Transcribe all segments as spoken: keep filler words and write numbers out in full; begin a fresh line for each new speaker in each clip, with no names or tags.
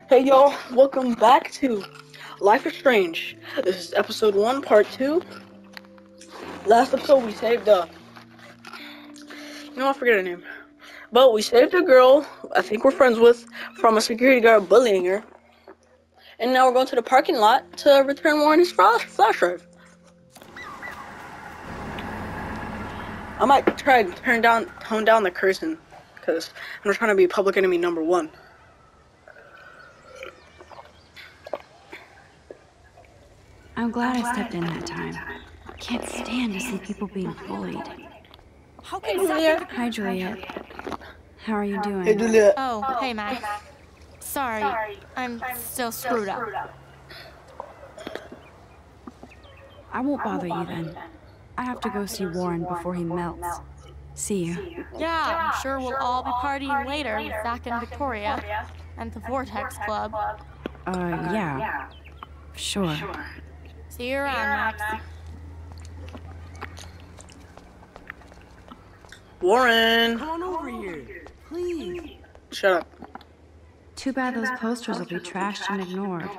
Hey y'all, welcome back to Life is Strange. This is episode one, part two. Last episode we saved uh you know I forget her name. But we saved a girl I think we're friends with from a security guard bullying her. And now we're going to the parking lot to return Warren's flash flash drive. I might try and turn down tone down the cursing, because I'm just trying to be public enemy number one.
I'm glad I stepped in that time. Can't stand to see people being bullied.
How can Juliet?
Hi, Juliet. How are you doing?
Hey Juliet.
Oh, hey Max. Sorry, I'm still screwed up.
I won't bother you then. I have to go see Warren before he melts. See you.
Yeah, I'm sure we'll all be partying later with Zach and Victoria and the Vortex Club.
Uh, yeah. Sure.
See you around, Max.
Warren!
Come on over here, please.
Shut up.
Too bad those posters will be trashed and ignored.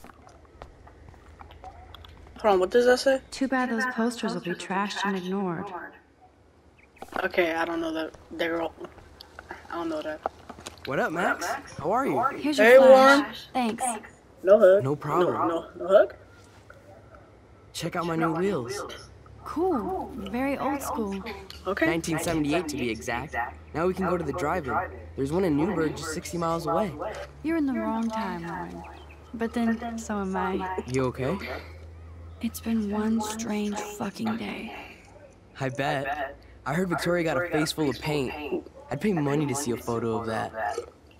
Hold on, what does that say?
Too bad those posters will be trashed and ignored.
Okay, I don't know that. They're all... I don't know that.
What up, Max? How are you?
Here's your
Hey,
flash.
Warren.
Thanks.
No hug.
No problem.
No, no, no hug?
Check out my new wheels.
Cool. Very old school.
Okay.
nineteen seventy-eight to be exact. Now we can go to the drive-in. There's one in Newburgh just sixty miles away.
You're in the wrong time, Warren. But then, so am I.
You okay?
It's been one strange fucking day.
I bet. I heard Victoria got a face full of paint. I'd pay money to see a photo of that.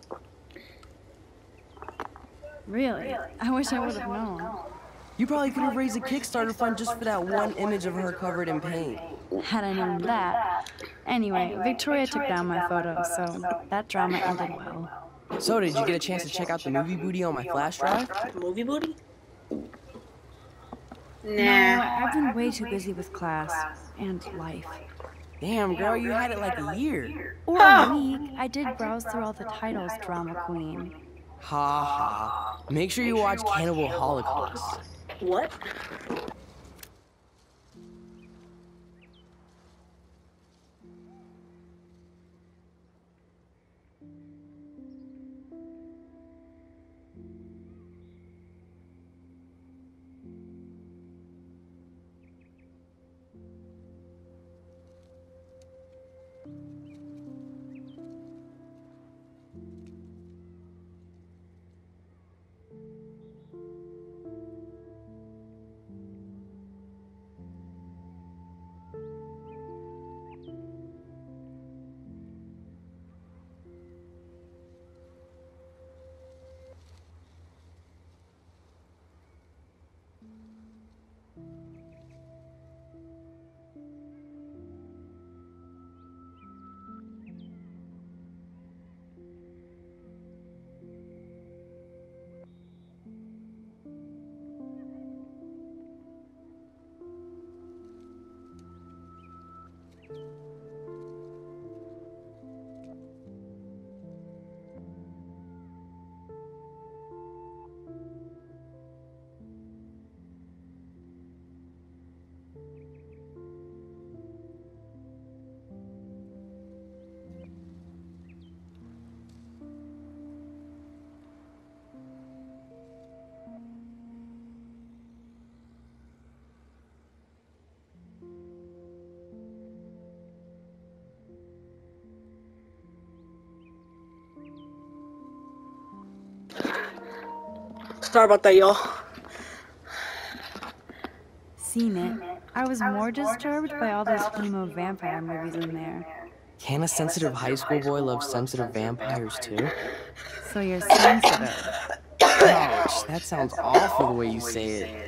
Really? I wish I would have known.
You probably could have raised a Kickstarter fund just for that one image of her covered in paint.
Had I known that. Anyway, Victoria took down my photo, so that drama ended well.
So, did you get a chance to check out the movie booty on my flash drive?
Movie booty?
No, I've been way too busy with class and life.
Damn, girl, you had it like a year.
Or a week. I did browse through all the titles, Drama Queen.
Ha ha. Make sure you watch Cannibal Holocaust.
What? Sorry about that, y'all.
Seen it. I was more disturbed by all those emo vampire movies in there.
Can a sensitive high school boy love sensitive vampires too?
So you're sensitive.
Ouch, that sounds awful the way you say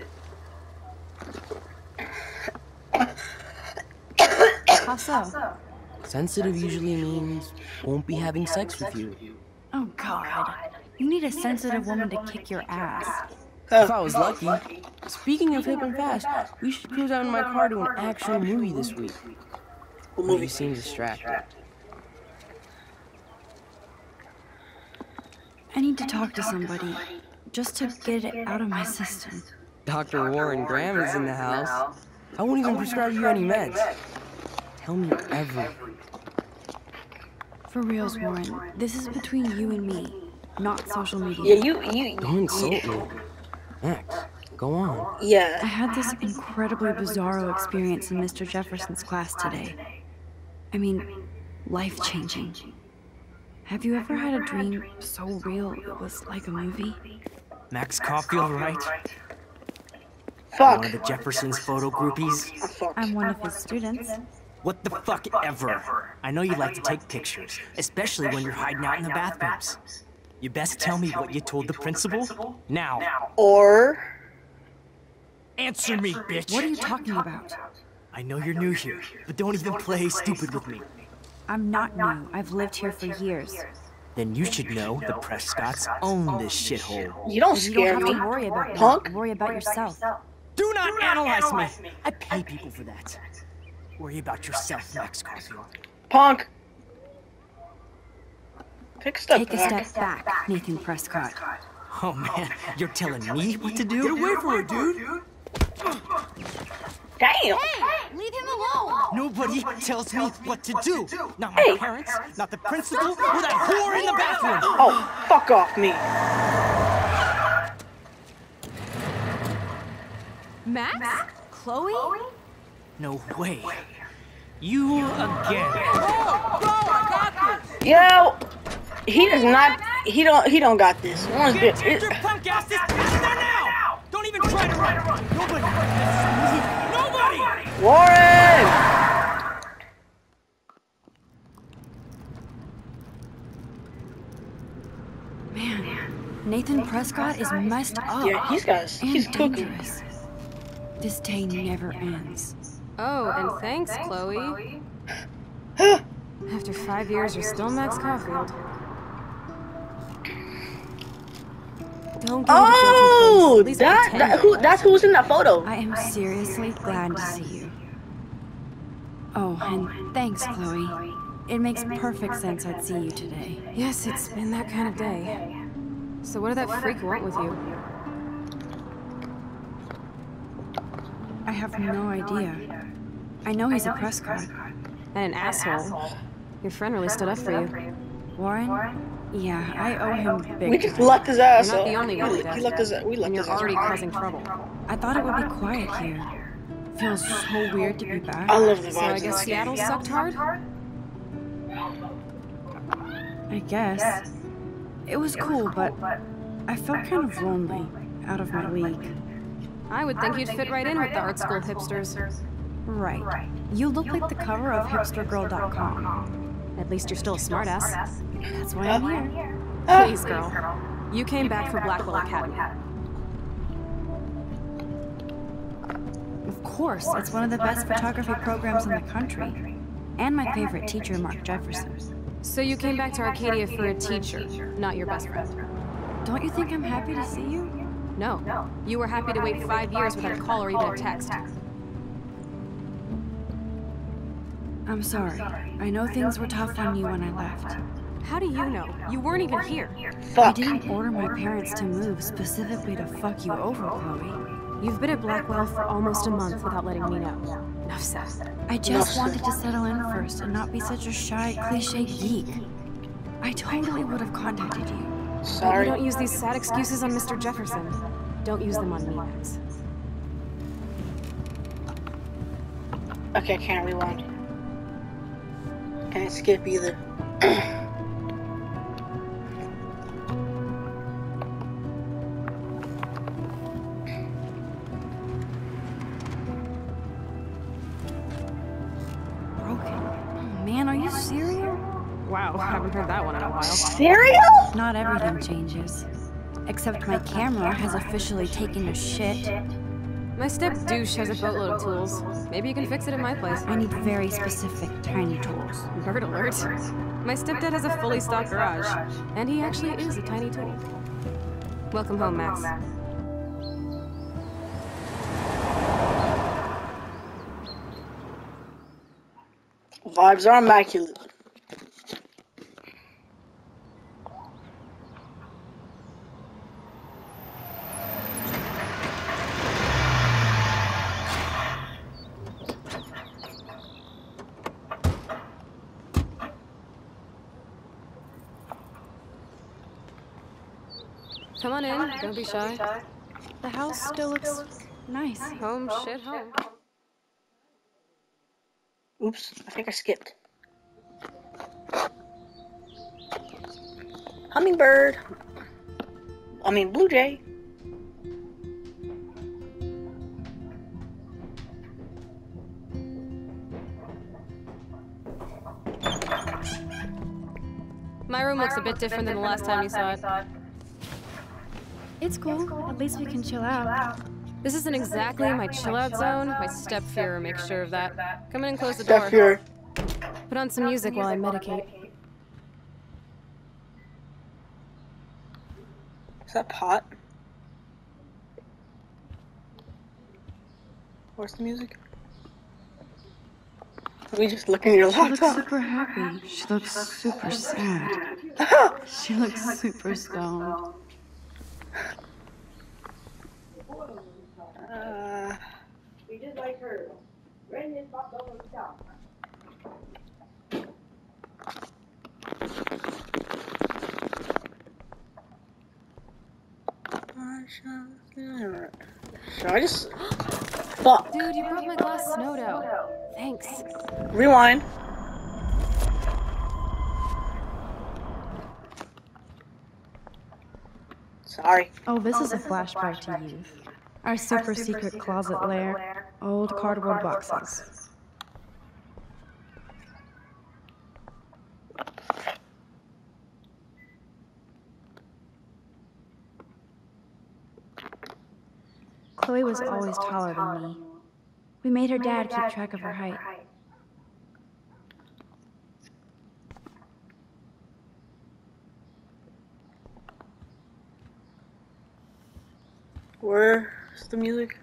it.
How so?
Sensitive usually means won't be having sex with you.
Oh, God. You need a sensitive woman to kick your ass.
If I was lucky. Speaking of hip and fast, we should cruise out in my car to an actual movie this week.
What
You
movie?
seem distracted.
I need to talk to somebody, just to get it out of my system.
Doctor Warren Graham is in the house. I won't even prescribe you any meds. Tell me everything.
For reals, Warren, this is between you and me, not social media.
Yeah, you, you.
Don't insult me. Max, go on.
Yeah.
I had this incredibly bizarro experience in Mister Jefferson's class today. I mean, life-changing. Have you ever had a dream so real it was like a movie?
Max Caulfield, right?
Fuck.
One of the Jefferson's photo groupies?
I'm fucked.
I'm one of his students.
What the fuck ever? I know you like to take pictures, especially when you're hiding out in the bathrooms. You best tell me what you told the principal now.
Or.
Answer me, bitch!
What are you talking about?
I know you're new here, but don't even play stupid with me.
I'm not new. I've lived here for years.
Then you should know the Prescotts own this shithole.
You don't
You
scare
don't have
me.
to worry about me.
Punk.
Worry about yourself.
Do not analyze me! I pay people for that. Worry about yourself, Max Caulfield.
Punk. Take a step
Take a
back.
step back, Nathan Prescott.
Oh man, you're telling me what to do?
Get away from her, dude!
Damn.
Hey, leave him alone.
Nobody tells me what to do. Not my
Hey.
parents, not the principal, or that whore in the bathroom.
Oh, fuck off me.
Max? Chloe?
No way. You again.
Yo, he does not. He don't. He don't got this. One's
Get
bit.
your punk ass this in there now! Don't even try to run. Nobody. Nobody.
Warren.
Man, Nathan Prescott is messed up.
Yeah, he's got. He's
and
cooking.
dangerous. This day never ends.
Oh, and thanks, Chloe. After five years, you're still Max Caulfield. Don't give
Oh,
me the guilty face. At least
that,
pretend
that who? That's who was in that photo.
I am seriously glad to see you. Oh, and thanks, Chloe. It makes perfect sense I'd see you today.
Yes, it's been that kind of day. So what did that freak want with you?
I have no idea. I know he's a Prescott.
And an asshole. Your friend really stood up for you.
Warren? Yeah, I owe him big
We just
time.
left his ass
You're not
up.
the only one
He
who does
he left
that.
his. We left
And you're
his ass
already
up.
causing trouble.
I thought it would be quiet here. Feels so weird to be back.
I love the
So I
vibes. in
guess
this
Seattle
game.
sucked hard?
I guess. It was cool, but I felt kind of lonely, out of my league.
I would think you'd fit right in with the art school hipsters.
Right. You look like the cover of hipster girl dot com.
At least you're still a smartass.
That's why I'm here.
Please, girl. You came back for Blackwell Academy.
Of course, it's one of the best photography programs in the country. And my favorite teacher, Mark Jefferson.
So you came back to Arcadia for a teacher, not your best friend.
Don't you think I'm happy to see you?
No. You were happy to wait five years without a call or even a text.
I'm sorry. I know things were tough on you when I left.
How do you know? You weren't even here.
I
Fuck.
didn't order my parents to move specifically to fuck you over, Chloe.
You've been at Blackwell for almost a month without letting me know. Enough said.
I just wanted to settle in first and not be such a shy, cliche geek. I totally would have contacted you.
But you
Sorry.
don't use these sad excuses on Mister Jefferson. Don't use them on me, Max.
Okay, I can't rewind. Can't skip either.
Broken. Oh man, are you serious?
Wow, haven't heard that one in a while.
Cereal?
Not everything changes. Except my camera has officially taken a shit.
My step douche has a boatload of tools. Maybe you can fix it at my place.
I need very specific tiny tools.
Nerd alert. My stepdad has a fully stocked garage, and he actually is a tiny tool. Welcome home, Max.
Vibes are immaculate.
Come on in, don't be shy.
The house still looks nice.
Home, shit, home.
Oops, I think I skipped. Hummingbird. I mean, blue jay.
My room looks a bit different than the last time you saw it.
It's cool. At least we can chill out.
This isn't exactly my chill-out zone. My step-fearer makes sure of that. Come in and close the
Step
door.
here.
Put on some music while I medicate.
Is that pot? Where's the music? Are we just looking at your
She looks
laptop?
super happy. She looks super sad. She looks super stoned.
Uh,
We just like her. Brandon is popped over the top.
should I just... Fuck.
Dude, you brought my glass snowed out. Thanks.
Rewind. Sorry.
Oh, this is a flashback to youth. Our super secret closet lair. Old cardboard boxes. Chloe was always taller than me. We made her dad keep track of her height.
Where's the music?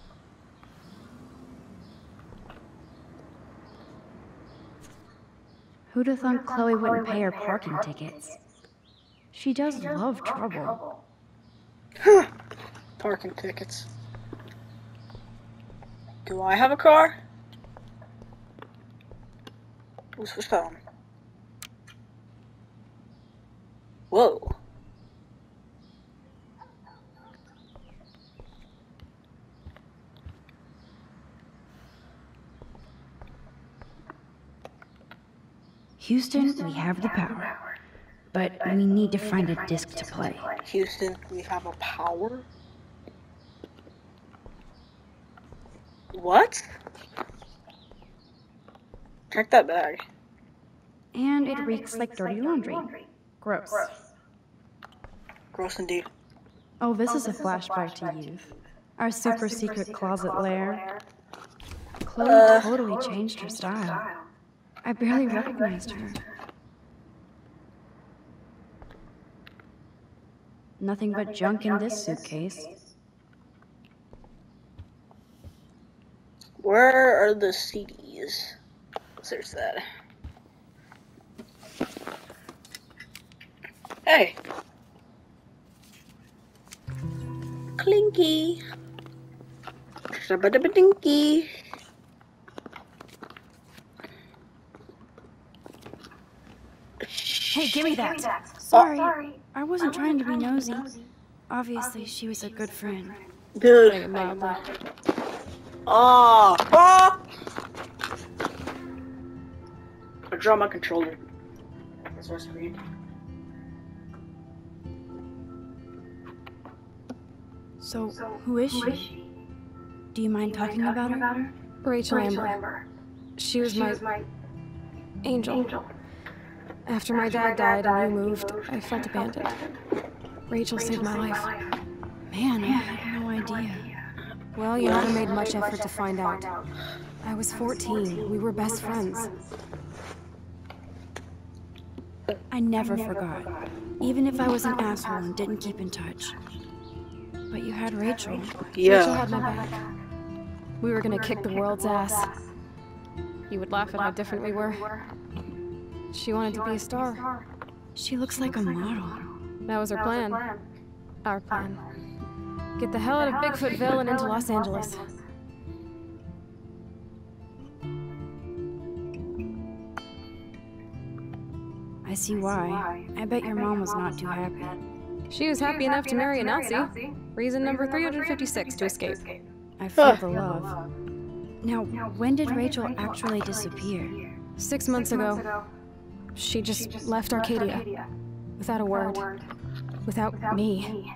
Who'd have thought Chloe wouldn't pay her parking tickets? She does love trouble.
Parking tickets. Do I have a car? Ooh, switch that on. Whoa.
Houston, we have the power. But we need to find a disc to play.
Houston, we have a power? What? Check that bag.
And it reeks like dirty laundry. Gross.
Gross indeed.
Oh, this is a flashback to youth. Our super secret closet lair. Chloe
Uh.
totally changed her style. I barely recognized her. Nothing but junk in this suitcase.
Where are the C Ds? Search that. Hey. Clinky. Shabba-dabba-dinky.
Hey, give me that.
Sorry, I wasn't trying to be nosy. Obviously, she was a good friend.
Dude.
Putting it mildly.
Ah! Ah! I draw my controller. That's our screen.
So, who is she? Do you mind talking about her?
Rachel Amber. She was my angel. After my dad died and you moved, I felt abandoned. Rachel saved my life.
Man, I had no idea.
Well, you never made much effort to find out. I was fourteen. We were best friends.
I never forgot. Even if I was an asshole and didn't keep in touch. But you had Rachel.
Rachel
Yeah.
had my back. We were gonna kick the world's ass. You would laugh at how different we were. She wanted to be a star.
She looks like a model.
That was her plan. Our plan. Get the hell out of Bigfootville and into Los Angeles.
I see why. I bet your mom was not too happy.
She was happy enough to marry a Nazi. Reason number three hundred fifty-six to escape.
I feel
Huh.
the love. Now, when did Rachel actually disappear?
Six months ago, she just left Arcadia. Without a word. Without me.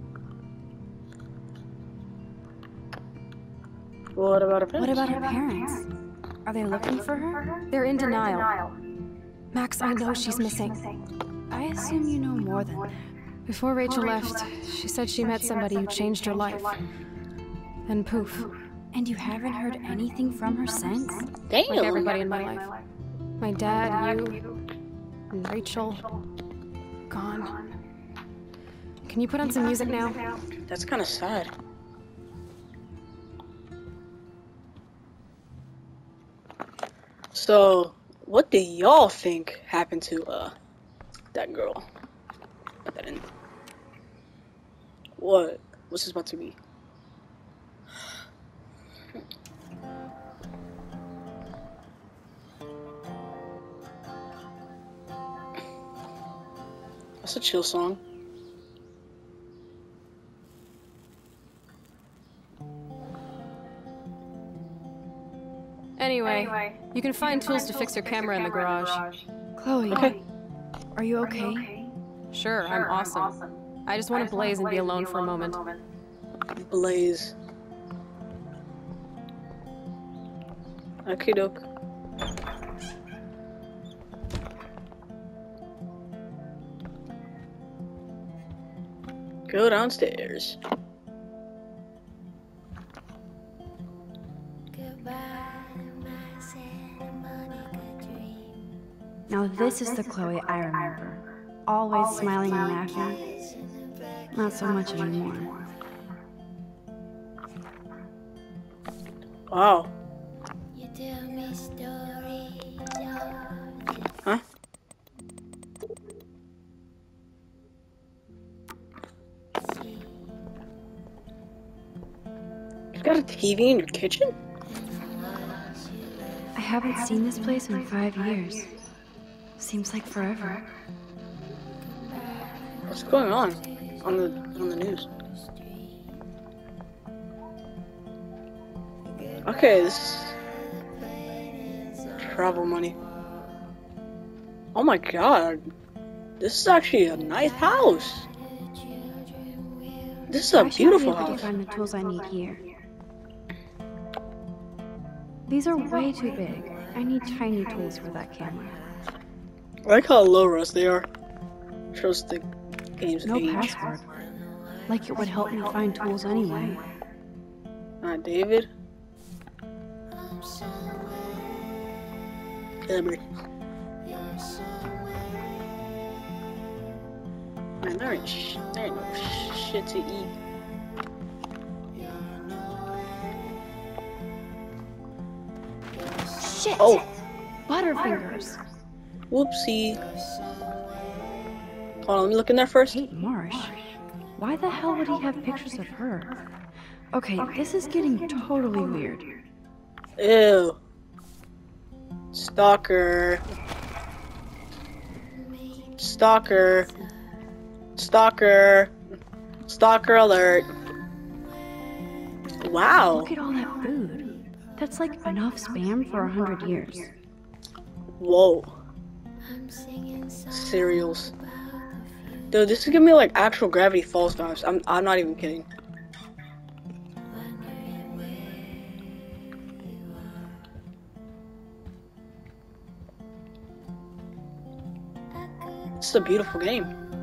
What about her parents?
What about her parents? Are they looking for her?
They're in denial. Max, I know she's missing.
I assume you know more than that.
Before Rachel left, she said she met somebody who changed her life. Then poof.
And you haven't heard anything from her since?
Damn.
Like everybody in my life. My dad, you, and Rachel. Gone. Can you put on some music now?
That's kind of sad. So, what do y'all think happened to uh that girl? Put that in. What? What's this about to be? That's a chill song.
Anyway, you can find tools to fix your camera in the garage.
Chloe,
Okay.
are you okay?
Sure, I'm awesome. I just want to blaze and be alone for a moment.
Blaze. Okay, doke. Go downstairs.
Now this is the Chloe I remember. Always smiling and laughing. Not so much anymore.
Wow. Huh? You got a T V in your kitchen?
I haven't seen this place in five years. Seems like forever.
What's going on on the on the news? Okay, this is travel money. Oh my god, this is actually a nice house. This is a
I should
beautiful
be able
house.
to find the tools I need here. These are way too big. I need tiny tools for that camera.
I like how low res they are. Shows the game's
No
age.
password. Like it would help me find tools anyway.
Uh, David. Edward. Man, there ain't, sh there ain't no sh shit to eat.
Shit!
Oh,
Butterfingers!
whoopsie. Hold on, let me look in there first.
Kate Marsh? Why the hell would he have pictures of her? Okay, this is getting totally weird.
Ew. Stalker. Stalker. Stalker. Stalker alert. Wow.
Look at all that food. That's like enough spam for a hundred years.
Whoa. Cereals. Dude, this is giving me like actual Gravity Falls vibes. I'm I'm not even kidding. It's a beautiful game.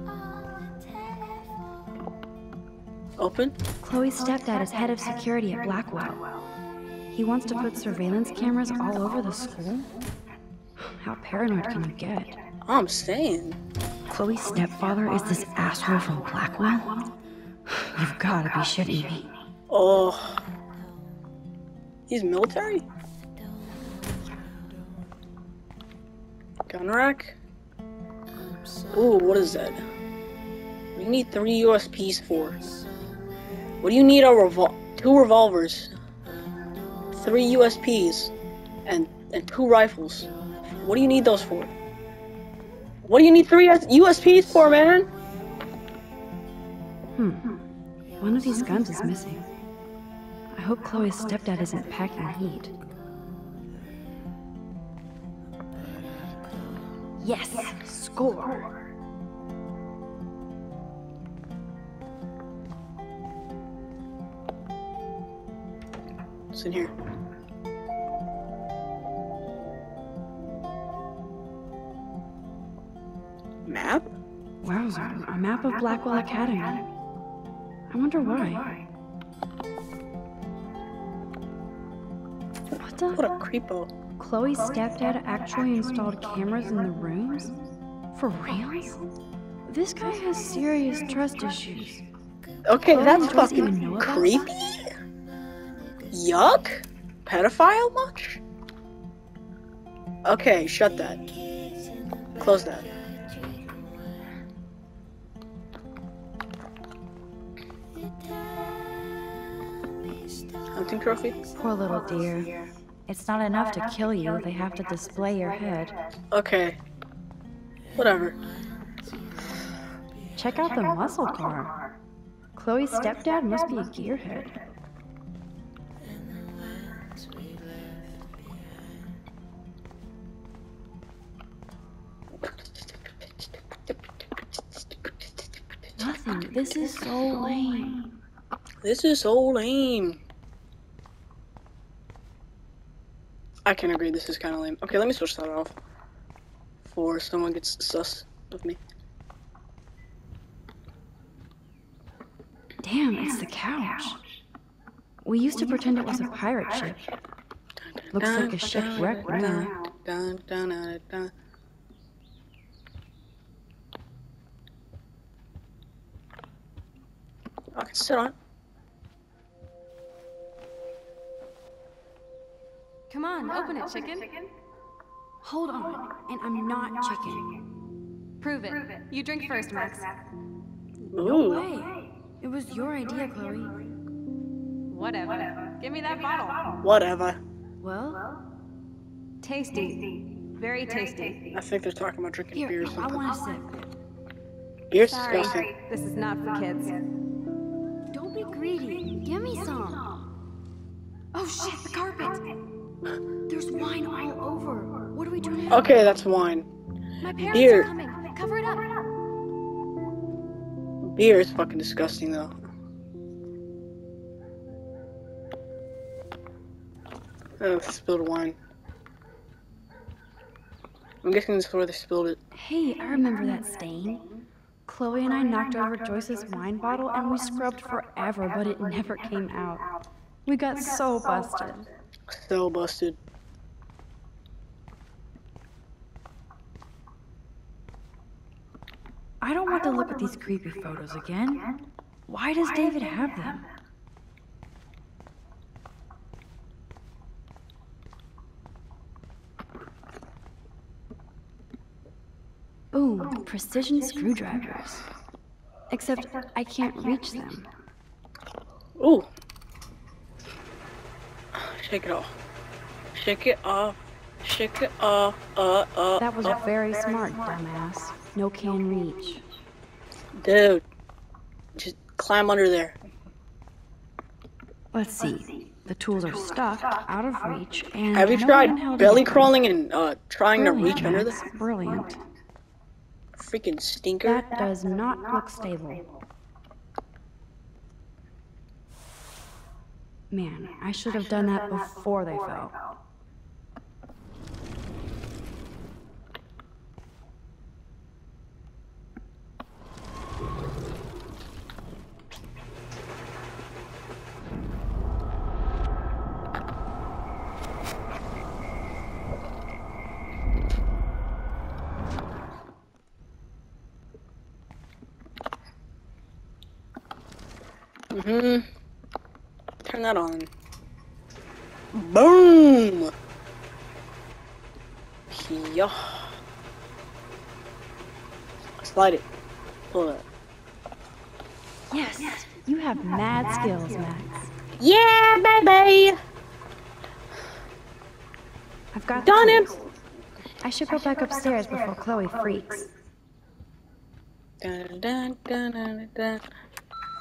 Open?
Chloe's stepdad is head of security at Blackwell. He wants to put surveillance cameras all over the school? How paranoid can you get?
I'm saying.
Chloe's stepfather is this asshole from Blackwell? You've gotta be shitting me.
Oh. He's military? Gun rack? Ooh, what is that? We need three U S Ps for. What do you need a revol- two revolvers, three U S Ps, and and two rifles? What do you need those for? What do you need three U S Ps for, man?
Hmm. One of these guns is missing. I hope Chloe's stepdad isn't packing heat. Yes! Score!
What's in here? Map?
Wowzer, a map of Blackwell Academy. I wonder why. What the?
What a creepo.
Chloe's stepdad actually installed cameras in the rooms? For reals? This guy has serious trust issues.
Okay,
Chloe
that's
doesn't even know
fucking
about
creepy. Yuck. Pedophile much? Okay, shut that. Close that. Hunting trophy?
Poor little dear. It's not enough to kill you, they have to display your head.
Okay. Whatever.
Check out the muscle car. Chloe's stepdad must be a gearhead. Nothing. This is so lame.
This is so lame. I can agree, this is kind of lame. Okay, let me switch that off. Before someone gets sus of me.
Damn, it's the couch. We used to pretend it was a pirate ship. Looks like a shipwreck now.
Dun, dun, dun, dun. I can sit on it.
Come on, open it, chicken.
Hold on, and I'm not chicken.
Prove it. You drink first, Max.
No
Ooh.
way. It was your idea, Chloe.
Whatever. Give me that bottle.
Whatever.
Well,
Tasty. Very tasty.
I think they're talking about drinking
here,
beer or
I
something.
want a sip.
Beer's
Sorry,
disgusting.
this is not for kids.
Don't be greedy. Give me some. Oh shit, the carpet. There's wine all over. What are we doing now?
Okay, that's wine.
My parents
Beer.
are coming. Cover it up.
Beer is fucking disgusting though. Oh, spilled wine. I'm guessing this is where they spilled it.
Hey, I remember that stain. Chloe and I knocked over Joyce's wine bottle and we scrubbed forever, but it never came out. We got so busted.
So busted.
I don't want to look at these creepy photos again. Why does David have them? Ooh, precision screwdrivers. Except I can't reach them.
Ooh. Shake it off. Shake it off. Shake it off. Uh, uh,
That was
uh.
very smart, dumbass. No can reach.
Dude. Just climb under there.
Let's see. The tools are stuck, out of reach, and
Have you
no
tried
handheld
belly
anything.
crawling and uh trying to
Brilliant,
reach under
Max,
there?
Brilliant.
Freaking stinker.
That does not look stable. Man, I should have done that before they fell.
Mm-hmm. Turn that on. Boom! Yeah. Slide it. Pull it.
Yes, you have mad skills, Max.
Yeah, baby!
I've got the
Done it!
tools. I should go back upstairs before Chloe freaks.
Dun, dun, dun, dun, dun.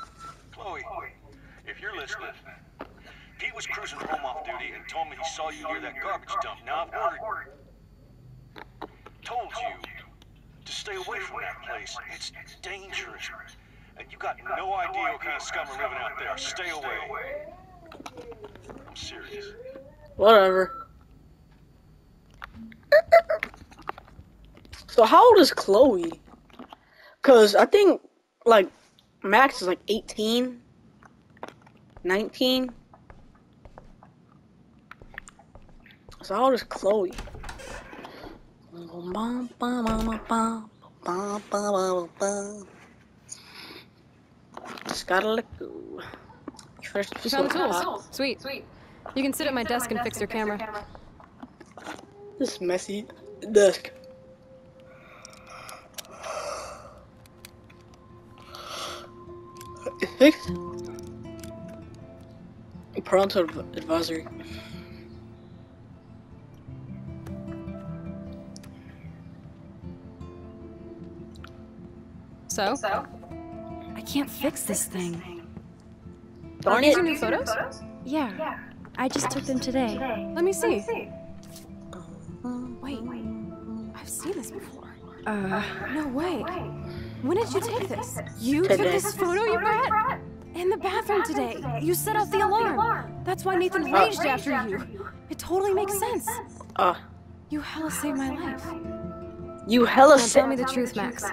if you're listening, Pete was cruising home off duty and told me he saw you near that garbage dump. Now I've ordered, told you to stay away from that place. It's dangerous. And you got no idea what kind of scum are living out there. Stay away. I'm serious.
Whatever. So how old is Chloe? Cause I think like Max is like eighteen, nineteen. So how old is Chloe? Just gotta let go. You finished the
You found the
tools.
tools. Sweet. Sweet. You can sit at my desk and fix your camera.
This messy desk. It's fixed. Parental advisory.
So?
I can't fix this thing.
Darn
These
it.
are new photos?
Yeah, I just took them today.
Let me see. Wait, I've seen this before.
Uh,
No way. When did you take this? You took
Today.
this photo you brought? In the bathroom today. You set off the alarm. That's why Nathan raged after you. It totally makes sense.
Uh,
You hella saved my life.
you hella
Now
sick.
tell me the truth, Max.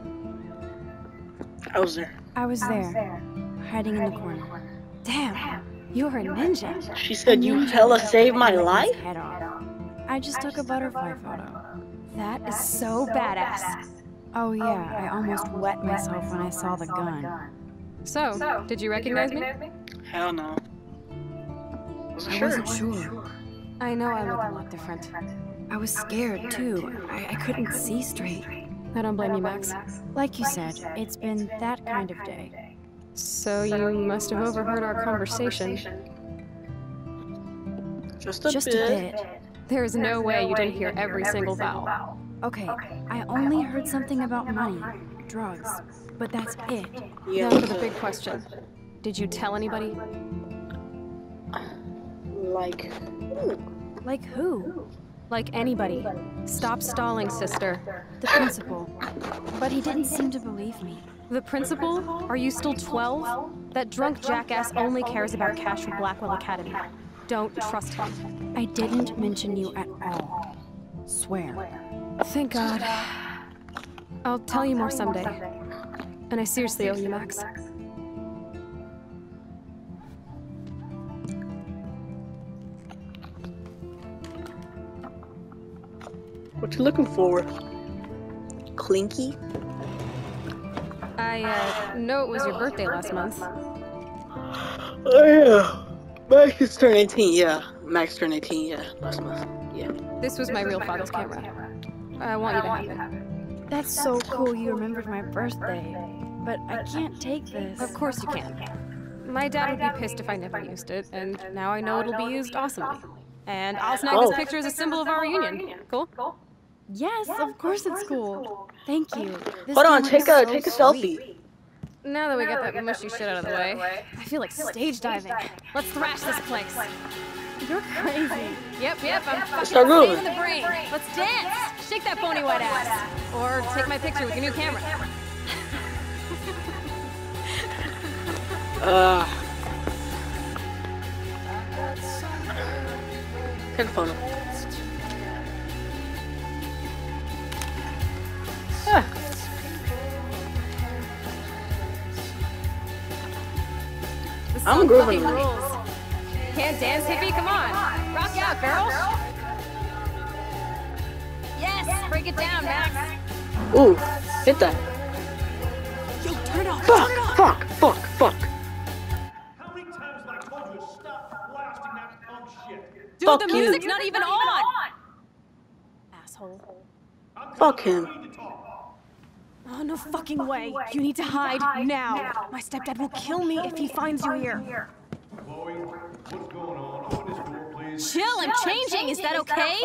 I was there.
I was there, hiding in the corner.
Damn, you're a ninja.
She said you hella saved my life?
Head off. I just took a butterfly photo.
That is so badass.
Oh yeah, I almost wet myself when I saw the gun.
So, did you recognize me?
Hell no. Wasn't
I
sure.
wasn't sure.
I know I look a lot different.
I was scared too. I, I couldn't see straight.
I don't blame you, Max.
Like you said, it's been that kind of day.
So you must have overheard our conversation.
Just a
Just a
bit.
bit.
There is no way you didn't hear every single vowel.
Okay, I only heard something about money, drugs, but that's it.
Yeah.
Now for the big question. Did you tell anybody?
Like,
Like who?
Like anybody. Stop stalling, sister.
The principal. But he didn't seem to believe me.
The principal? Are you still twelve? That drunk jackass only cares about cash for Blackwell Academy. Don't trust him.
I didn't mention you at all. Swear.
Thank God. I'll tell you more someday. And I seriously owe you, Max.
what you looking for? Clinky?
I, uh, know it was your birthday last month.
Oh yeah. Max just turned eighteen, yeah. Max turned eighteen, yeah, last month. Yeah.
This was my real father's camera. I want you to have it.
That's so cool you remembered my birthday. But I can't take this.
Of course you can. My dad would be pissed if I never used it, and now I know it'll be used awesomely. And I'll snag
Oh.
this picture as a symbol of our reunion. Cool?
Yes, of course it's cool. Thank you. This
Hold on,
camera
take
is
a
so
take a
sweet.
selfie.
Now that we got that mushy shit out of the way, I feel like stage diving. Let's thrash this place.
You're crazy.
Yep, yep, I'm fucking
start moving.
saving the brain. Let's dance! Shake that bony white ass. Or take my picture with your new camera.
Uh. Take a photo. Ah.
This
I'm
song
grooving.
fucking rules. Can't dance, hippie? Come on. Rock out, girl. Yes, break it down, Max.
Ooh, hit that.
Yo, turn it off.
Fuck, fuck, fuck, fuck.
How many times have I told you to stop blasting that punk shit?
Dude,
Fuck
the
you.
music's not even on. Asshole.
Fuck him.
Oh, no fucking way. You need to hide now. My stepdad will kill me if he finds you here.
Chloe, what's going on? Open this door, please.
Chill, I'm changing. Is that okay?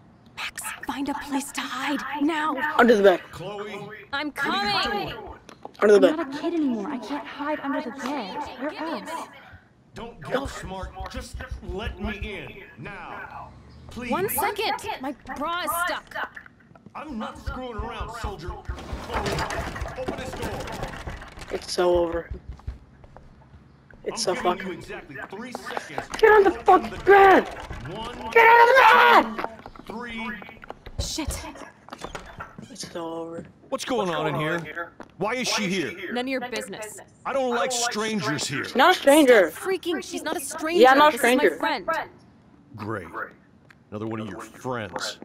Max, find a place to hide now.
Under the bed.
Chloe,
I'm coming.
Under the
I'm
bed.
not a kid anymore. I can't hide under the bed. Where else?
Don't get smart. Just let me in. Now. Please.
One second! My bra is stuck.
I'm not screwing around, soldier. Chloe, open this door.
It's so over. It's so
I'm giving
fucking.
you exactly three seconds.
Get on the fucking bed!
One,
Get out of the bed!
three.
Shit.
It's so over.
What's going on in here? Why is she here?
None of your business.
I don't like strangers here.
Not a stranger.
Freaking, she's not a stranger.
Yeah, I'm not a
This
stranger.
is my friend.
Great. Another one of your friends.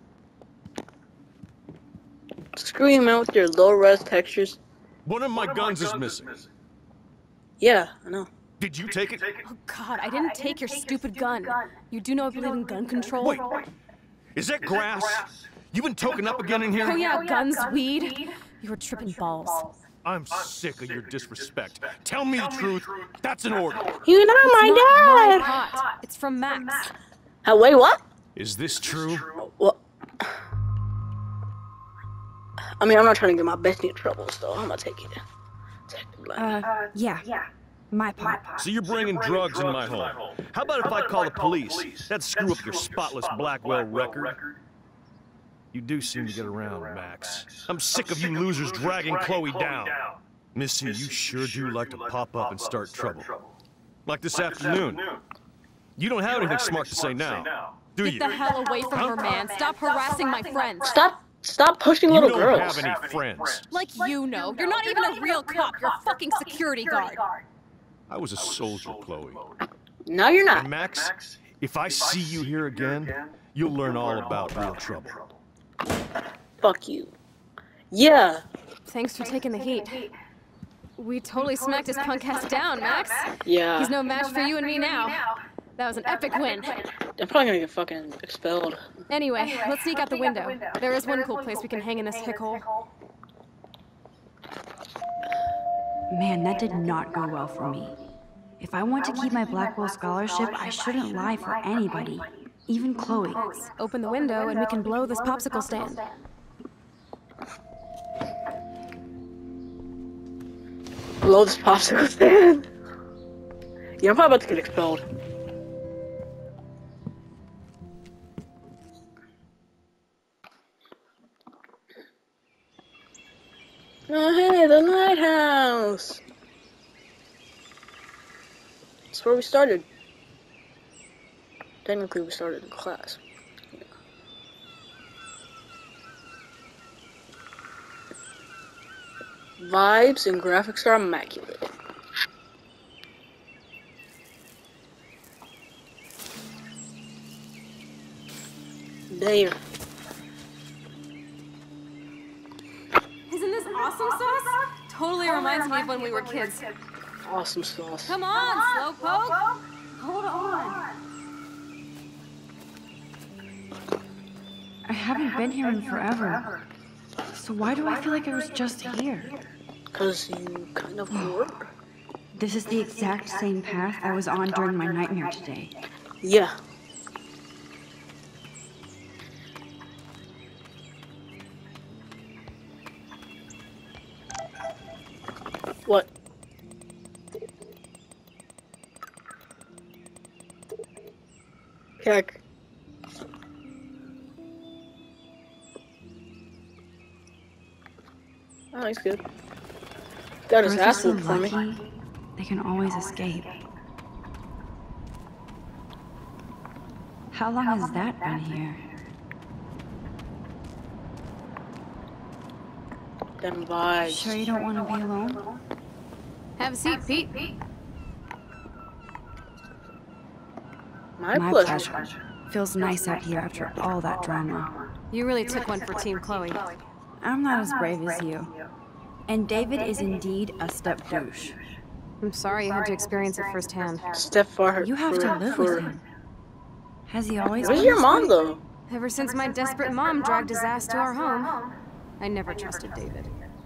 Screw you, out with your low res textures.
One of my guns is missing.
Yeah, I know.
Did you take it?
Oh god, I didn't take your stupid gun. You do know I believe in gun control?
Wait. Is that grass? You been toking up again in here?
Oh yeah, guns, weed. You were tripping balls.
I'm sick of your disrespect. Tell me the truth. That's an order.
You're not
It's
my
not
dad!
my pot. It's from Max.
Uh, wait, what?
Is this true?
What? I mean, I'm not trying to get my bestie in trouble, so I'm gonna take it. Take the blame.
Uh, yeah. My part.
So you're bringing drugs in my home. How about if I call the police? That'd screw up your spotless Blackwell record. You do seem to get around, Max. I'm sick of you losers dragging Chloe down. Missy, you sure do like to pop up and start trouble. Like this afternoon. You don't have anything smart to say now, do you?
Get the hell away from her, man. Stop harassing my friends.
Stop! Stop pushing
You
little
don't
girls.
have any friends.
Like you know. You're not even a real cop. You're a fucking security guard.
I was a soldier, Chloe.
No, you're not.
And Max, if I see you here again, you'll learn all about real trouble.
Fuck you. Yeah.
Thanks for taking the heat. We totally smacked his punk ass down, Max.
Yeah.
He's no match for you and me now. That was an epic win.
I'm probably gonna get fucking expelled.
Anyway, let's sneak out the window. There is one cool place we can hang in this hick hole.
Man, that did not go well for me. If I want to keep my Blackwell scholarship, I shouldn't lie for anybody, even Chloe.
Open the window and we can blow this popsicle stand.
Blow this popsicle stand. Yeah, I'm probably about to get expelled. Oh, hey, the lighthouse. That's where we started. Technically, we started in class. Yeah. Vibes and graphics are immaculate. There.
Isn't this awesome sauce? Totally reminds me of when we were kids.
Awesome sauce.
Come on, Slowpoke. Hold on.
I haven't been here in forever. So why do I feel like I was just here?
Because you kind of were.
This is the exact same path I was on during my nightmare today.
Yeah. What? Heck. Oh, he's good. Got his
Birds are
ass
so
whooped for me.
lucky, they can always escape. How long has that been here?
Them vibes.
Sure you don't want to be alone?
Have a seat, Pete.
My,
My
pleasure.
pleasure. Feels nice out here after all that drama.
You really took one for Team Chloe.
I'm not as brave as you. And David is indeed a step douche.
I'm sorry you had to experience it firsthand.
Step for
You have
for,
to live
for...
with him. Has he always
Where's
been
your
this
mom,
way?
though?
Ever since my desperate mom dragged his ass to our home, I never trusted David.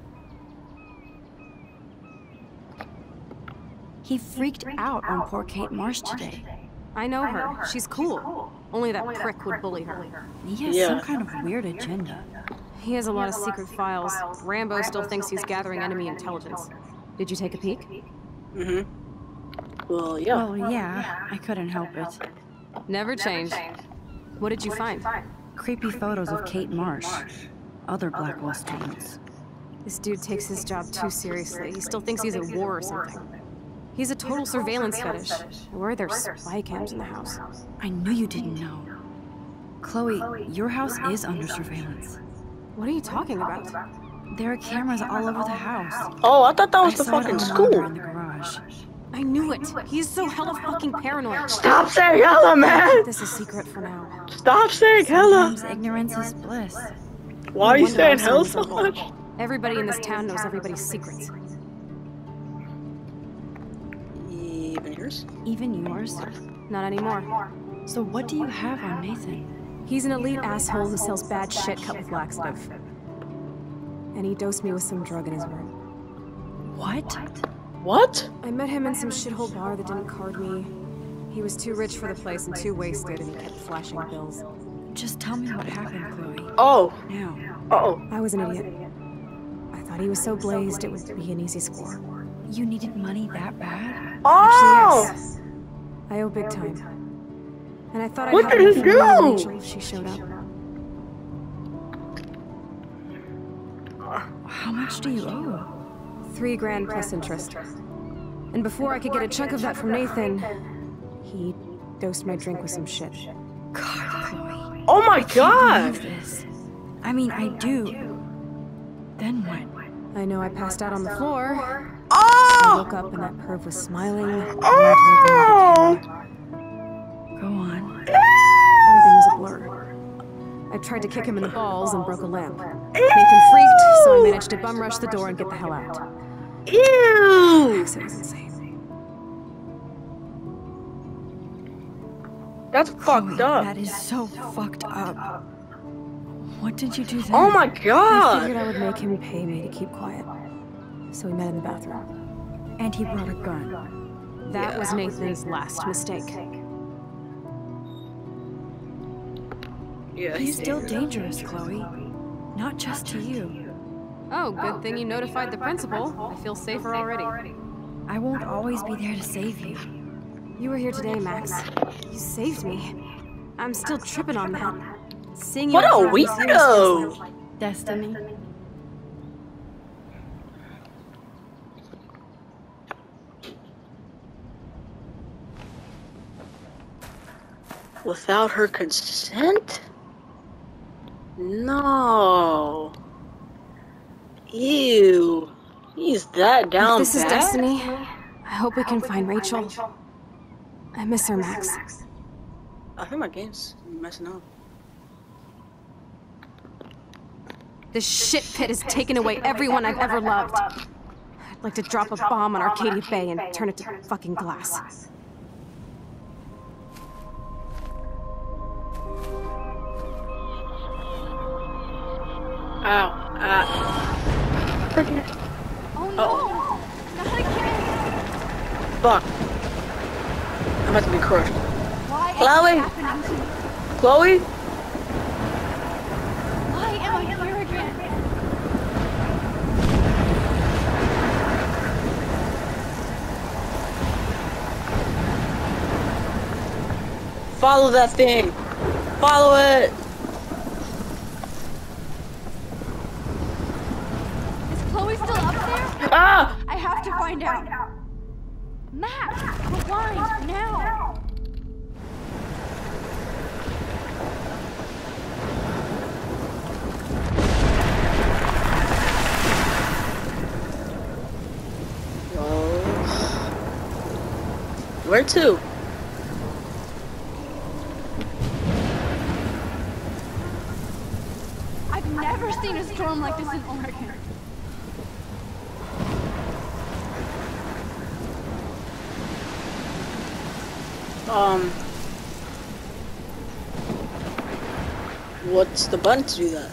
He freaked out on poor Kate Marsh today.
I know her. She's cool. Only that prick would bully her.
He has
Yeah.
some kind of weird agenda.
He has a lot of secret files. Rambo still thinks he's gathering enemy intelligence. Did you take a peek?
Mm-hmm. Well, yeah.
Well, yeah, I couldn't help it.
Never change. What did you find?
Creepy photos of Kate Marsh, other Blackwell students.
This dude takes his job too seriously. He still thinks he's at war or something. He's a total surveillance fetish. Where are there spy cams in the house?
I knew you didn't know. Chloe, your house is under surveillance.
What are you talking about?
There are cameras all over the house.
Oh, I thought that was
I
the
saw it
fucking
on the
school.
monitor in the garage.
I knew it. He's so hella fucking paranoid.
Stop saying hella, man!
Keep this a secret for now.
Stop saying hella!
Sometimes ignorance is bliss.
Why are you
wonder
saying
I'm
hella
so
so much?
Everybody in this town knows everybody's secrets.
Even yours?
Even yours?
Not anymore.
So what do you have on Nathan?
He's an elite asshole who sells bad shit cut with laxative. And he dosed me with some drug in his room.
What?
What?
I met him in some shithole bar that didn't card me. He was too rich for the place and too wasted, and he kept flashing bills.
Just tell me what happened, Chloe.
Oh.
Now.
Uh-oh.
I was an idiot. I thought he was so blazed it would be an easy score.
You needed money that bad?
Oh!
Actually, yes. I owe big time. And I thought I'd
What
have
did
enough
he
for me and
do?
Rachel if she showed up.
How much do you owe?
Three grand plus interest. And before I could get a chunk of that from Nathan, he dosed my drink with some shit.
God, Chloe.
Oh my
I
god!
can't believe this. I mean, I do. Then what?
I know I passed out on the floor. I
Oh!
woke up and that perv was smiling. and
Oh!
Go on.
Everything was a blur. I tried to kick him in the balls and broke a lamp. Nathan freaked, so I managed to bum rush the door and get the hell out.
Ew!
Max, it was insane.
That's fucked up.
That is so fucked up. What did you do then?
Oh my
I
god!
figured I would make him pay me to keep quiet. So we met in the bathroom.
And he brought a gun.
That was Nathan's last mistake.
Yeah,
He's still dangerous, Chloe. Not just to you.
Oh, good thing you notified the principal. I feel safer already.
I won't always be there to save you.
You were here today, Max. You saved me. I'm still tripping on that. Seeing you
What a
around these heroes
weirdo!
feels like-
Destiny.
Without her consent? No. Ew. He's that down
If this is
bad?
destiny, I hope we can find Rachel. I miss her, Max.
I think my game's messing up.
This shit pit has taken away everyone I've ever loved. I'd like to drop a bomb on Arcadia Bay and turn it to fucking glass.
Ow. Ah. Freaking.
Oh no! Not again!
Fuck. I'm about to be crushed.
Why is
Chloe?
this happening to me?
Chloe?
Why am I here again?
Follow that thing. Follow it.
Is Chloe still up there?
Ah!
I have to find out. Max, rewind now.
Where to?
I've never seen a storm like this in Oregon.
Um. What's the button to do that?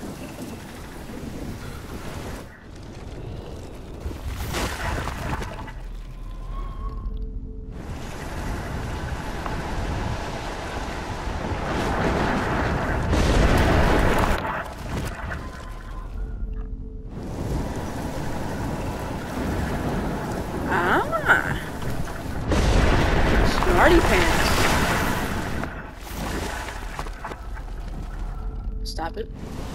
smarty pants. Stop it.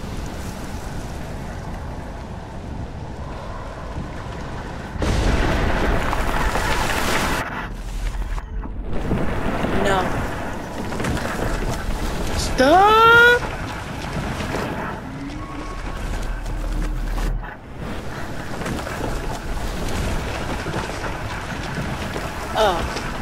No. Stop! Oh.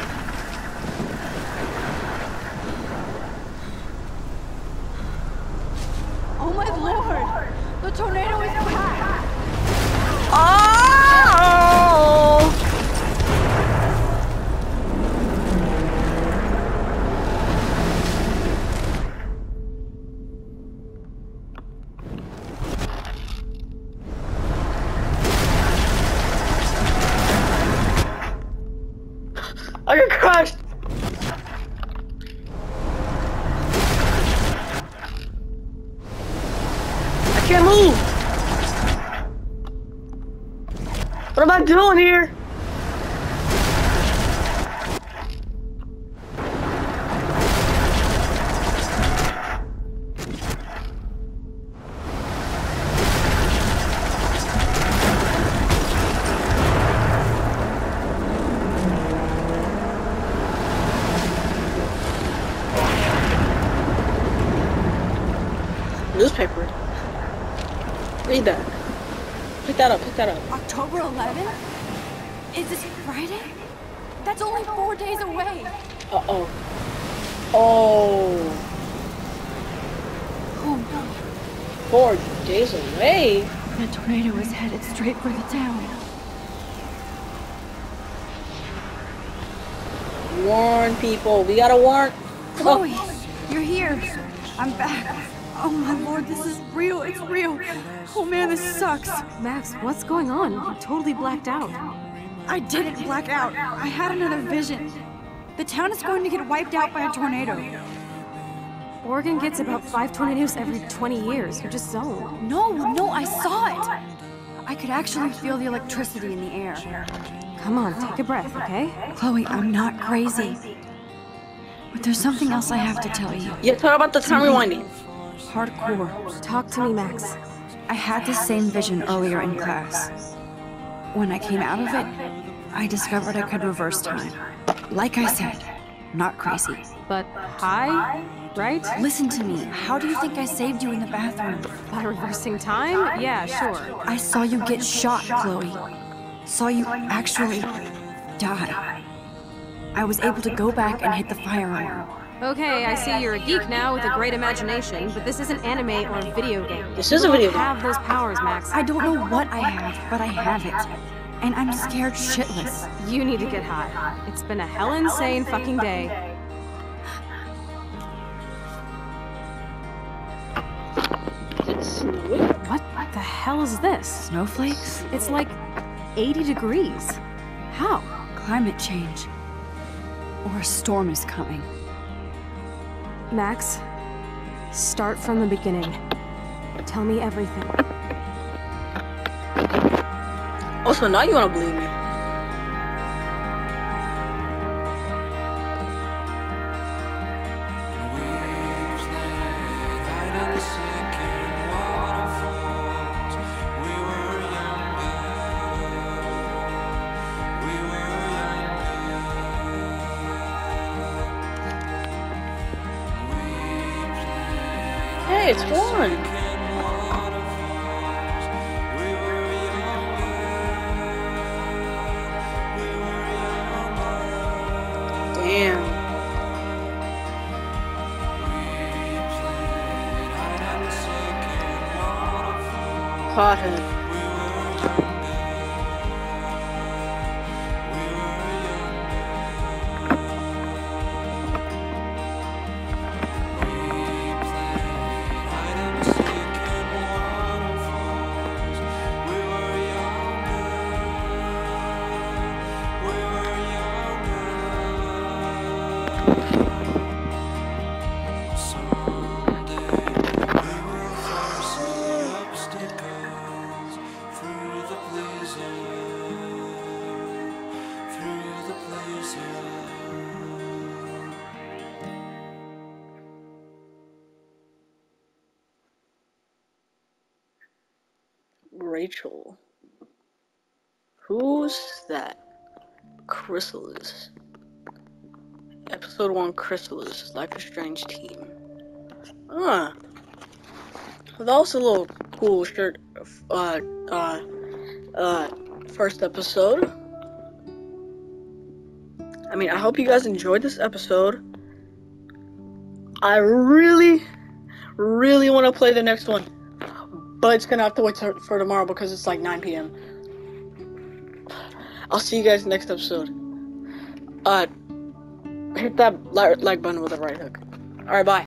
Oh my lord! The tornado is back!
Oh! I got crushed! I can't move! What am I doing here? Newspaper. Read that. Pick that up, pick that up.
October eleventh? Is this Friday? That's only four days away.
Uh-oh. Oh.
Oh no.
Four days away?
The tornado is headed straight for the town.
Warn people. We gotta warn.
Chloe, you're here. I'm back. Oh my lord, this is real. It's real. Oh man, this sucks.
Max, what's going on? You totally blacked out.
I didn't black out. I had another vision. The town is going to get wiped out by a tornado.
Oregon gets about five tornadoes every twenty years. You're just zoned.
No, no, I saw it. I could actually feel the electricity in the air.
Come on, take a breath, okay?
Chloe, I'm not crazy. But there's something else I have to tell you.
Yeah, tell about the time rewinding.
Hardcore.
Talk to me, Max.
I had this same vision earlier in class. When I came out of it, I discovered I could reverse time. Like I said, not crazy.
But high, right?
Listen to me. How do you think I saved you in the bathroom?
By reversing time? Yeah, sure.
I saw you get shot, Chloe. Saw you actually die. I was able to go back and hit the fire alarm.
Okay, I see you're a geek now with a great imagination, but this isn't anime or a video game.
This is a video
You
game.
have those powers, Max.
I don't know what I have, but I have it. And I'm scared shitless.
You need to get high. It's been a hell insane fucking day.
It's snowing?
What the hell is this?
Snowflakes?
It's like eighty degrees. How?
Climate change. Or a storm is coming.
Max, start from the beginning. Tell me everything.
Oh, so now you wanna believe me. Hey, it's fun. Damn. Pothead. Rachel. Who's that? Chrysalis. Episode one, Chrysalis, Life is Strange team. Ah. That was a little cool shirt, uh, uh, uh, first episode. I mean, I hope you guys enjoyed this episode. I really, really want to play the next one. But it's gonna have to wait for tomorrow because it's like nine p m I'll see you guys next episode. Uh, hit that like button with a right hook. Alright, bye.